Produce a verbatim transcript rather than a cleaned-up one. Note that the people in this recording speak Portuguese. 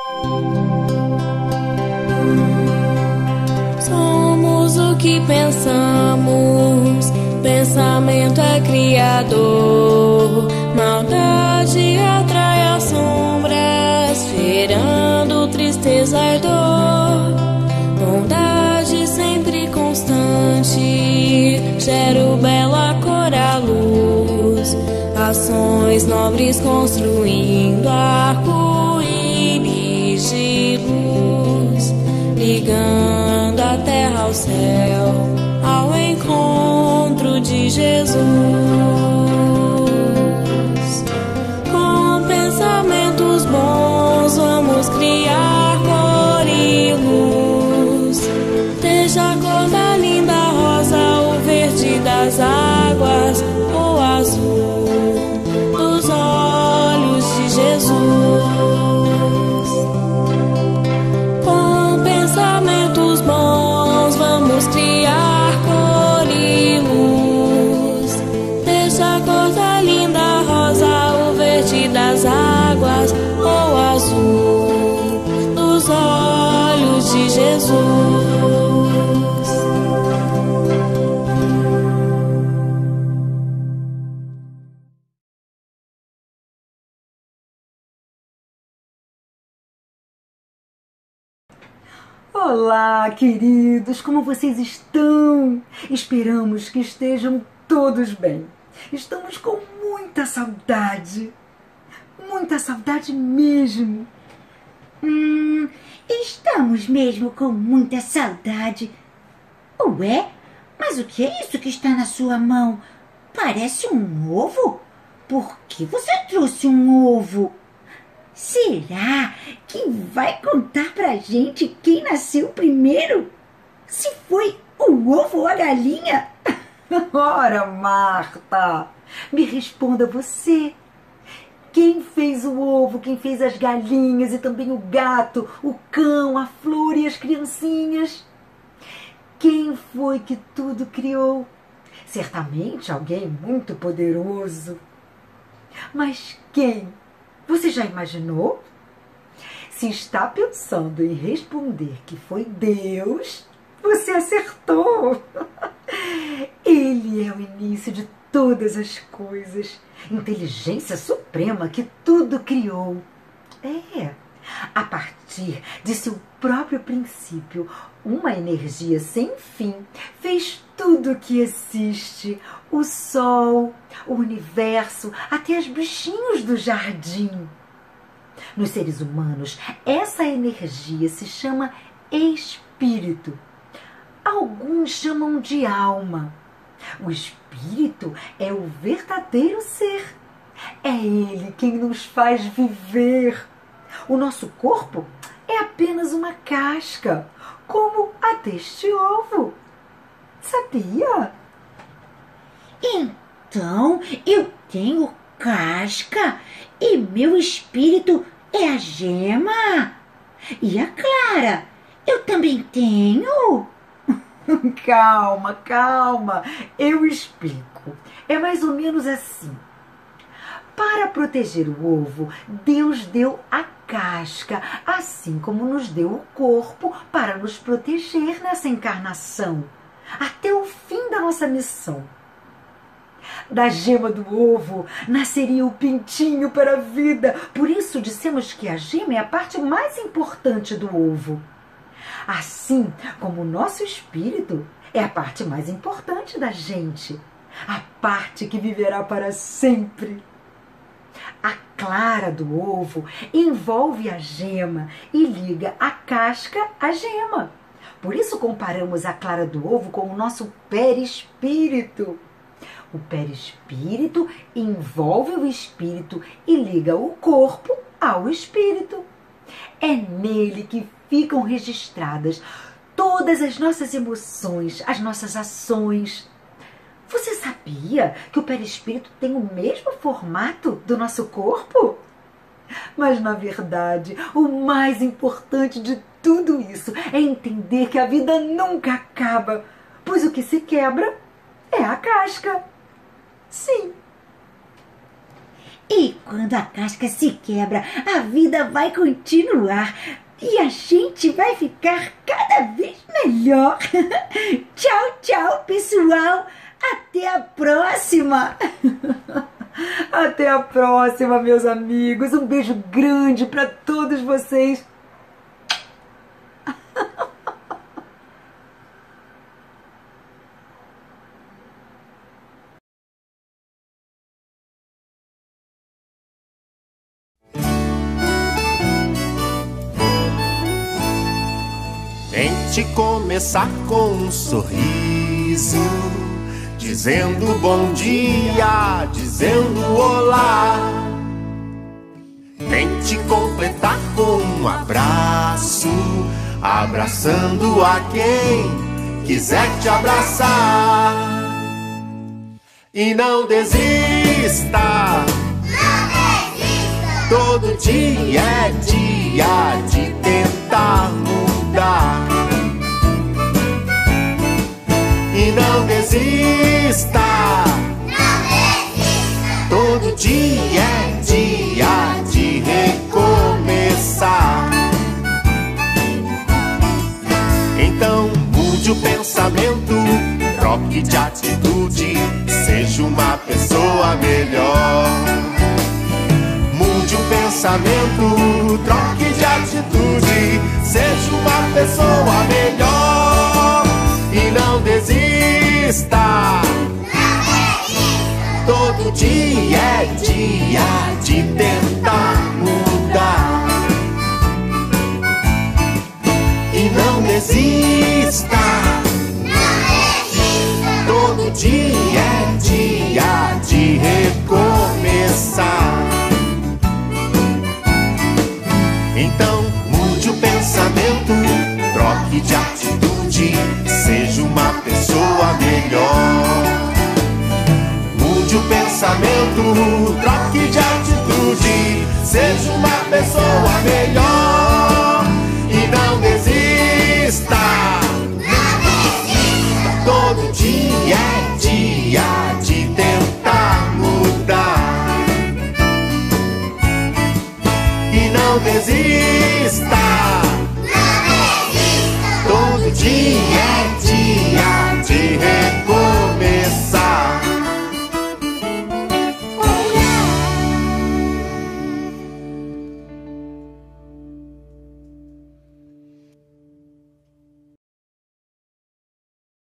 Somos o que pensamos, pensamento é criador. Maldade atrai as sombras, gerando tristeza e dor. Bondade sempre constante, gera o belo a cor à luz. Ações nobres construindo arco-íris de luz, ligando a terra ao céu, ao encontro de Jesus. Com pensamentos bons vamos criar cor e luz, desde a cor da linda rosa, o verde das águas, o azul dos olhos de Jesus. Com pensamentos bons vamos criar cor e luz, desde a cor da linda rosa, o verde das águas, o azul dos olhos de Jesus. Olá, queridos, como vocês estão? Esperamos que estejam todos bem. Estamos com muita saudade, muita saudade mesmo. Hum, estamos mesmo com muita saudade. Ué, mas o que é isso que está na sua mão? Parece um ovo? Por que você trouxe um ovo? Será que vai contar pra gente quem nasceu primeiro? Se foi o ovo ou a galinha? Ora, Marta, me responda você. Quem fez o ovo, quem fez as galinhas e também o gato, o cão, a flor e as criancinhas? Quem foi que tudo criou? Certamente alguém muito poderoso. Mas quem? Você já imaginou? Se está pensando em responder que foi Deus, você acertou. Ele é o início de todas as coisas, inteligência suprema que tudo criou. É, a partir de seu próprio princípio, uma energia sem fim fez tudo o que existe, o sol, o universo, até os bichinhos do jardim. Nos seres humanos, essa energia se chama espírito. Alguns chamam de alma. O espírito é o verdadeiro ser. É ele quem nos faz viver. O nosso corpo é apenas uma casca, como a deste ovo. Sabia? Então eu tenho casca e meu espírito é a gema? E a clara, eu também tenho? Calma, calma, eu explico. É mais ou menos assim. Para proteger o ovo, Deus deu a casca, assim como nos deu o corpo para nos proteger nessa encarnação, até o fim da nossa missão. Da gema do ovo nasceria o pintinho para a vida. Por isso dissemos que a gema é a parte mais importante do ovo. Assim como o nosso espírito é a parte mais importante da gente, a parte que viverá para sempre. A clara do ovo envolve a gema e liga a casca à gema. Por isso comparamos a clara do ovo com o nosso perispírito. O perispírito envolve o espírito e liga o corpo ao espírito. É nele que ficam registradas todas as nossas emoções, as nossas ações. Você sabia que o perispírito tem o mesmo formato do nosso corpo? Mas, na verdade, o mais importante de tudo isso é entender que a vida nunca acaba, pois o que se quebra é a casca. Sim. E quando a casca se quebra, a vida vai continuar. E a gente vai ficar cada vez melhor. Tchau, tchau, pessoal. Até a próxima. Até a próxima, meus amigos. Um beijo grande para todos vocês. Tente começar com um sorriso, dizendo bom dia, dizendo olá. Tente completar com um abraço, abraçando a quem quiser te abraçar. E não desista, não desista. Todo dia é dia de tentar mudar. E não desista, não desista. Todo dia é dia de recomeçar. Então mude o pensamento, troque de atitude, seja uma pessoa melhor. Mude o pensamento, troque de atitude, seja uma pessoa melhor. E não desista, não desista. Todo dia é dia de tentar mudar. E não desista, não desista. todo dia é dia de recomeçar. Então mude o pensamento, troque de atitude, seja uma pessoa melhor. Mude o pensamento, troque de atitude, seja uma pessoa melhor.